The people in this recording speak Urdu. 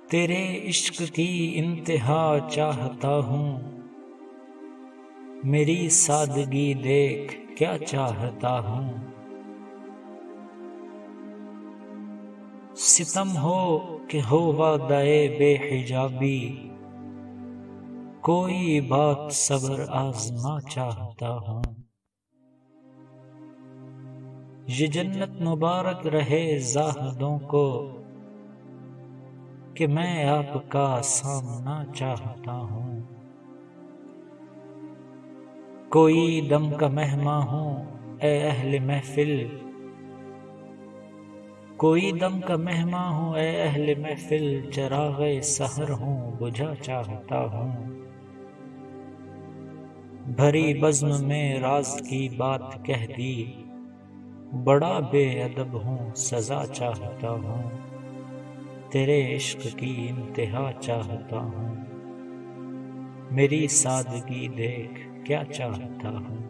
تیرے عشق کی انتہا چاہتا ہوں، میری سادگی دیکھ کیا چاہتا ہوں۔ ستم ہو کہ ہو وعدہ بے حجابی، کوئی بات صبر آزما چاہتا ہوں۔ یہ جنت مبارک رہے زاہدوں کو، کہ میں آپ کا سامنا چاہتا ہوں۔ کوئی دم کا مہماں ہوں اے اہل محفل، کوئی دم کا مہماں ہوں اے اہل محفل، چراغ سحر ہوں بجھا چاہتا ہوں۔ بھری بزم میں راز کی بات کہہ دی، بڑا بے ادب ہوں سزا چاہتا ہوں۔ تیرے عشق کی انتہا چاہتا ہوں، میری سادگی دیکھ کیا چاہتا ہوں۔